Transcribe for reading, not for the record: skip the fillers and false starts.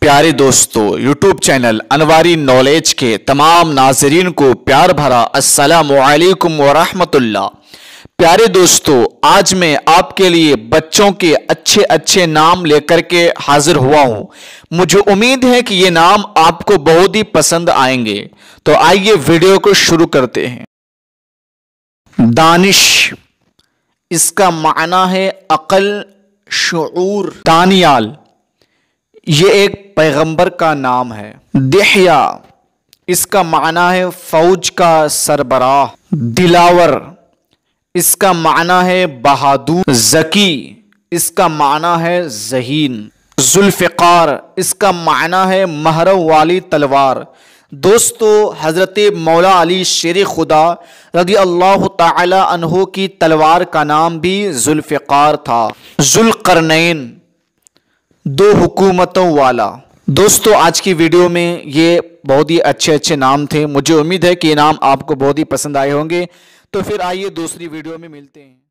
प्यारे दोस्तों, YouTube channel Anwari knowledge के तमाम नाजरीन को प्यार भरा अस्सलामु अलैकुम व रहमतुल्लाह। प्यारे दोस्तों, आज मैं आपके लिए बच्चों के अच्छे अच्छे नाम लेकर के हाजिर हुआ हूं। मुझे उम्मीद है कि ये नाम आपको बहुत ही पसंद आएंगे। तो आइए वीडियो को शुरू करते हैं। दानिश, इसका माना है अकल, शऊर। दानियाल, ये एक पैगंबर का नाम है। दिहया, इसका माना है फौज का सरबराह। दिलावर, इसका माना है बहादुर। जकी, इसका माना है ज़हीन। जुल्फ़िकार, इसका माना है महरव वाली तलवार। दोस्तों, हज़रत मौला अली शेर खुदा रज़ी अल्लाह ताला अन्हु की तलवार का नाम भी जुल्फ़िकार था। जुल्क़रनैन, दो हुकूमतों वाला। दोस्तों, आज की वीडियो में ये बहुत ही अच्छे अच्छे नाम थे। मुझे उम्मीद है कि ये नाम आपको बहुत ही पसंद आए होंगे। तो फिर आइए दूसरी वीडियो में मिलते हैं।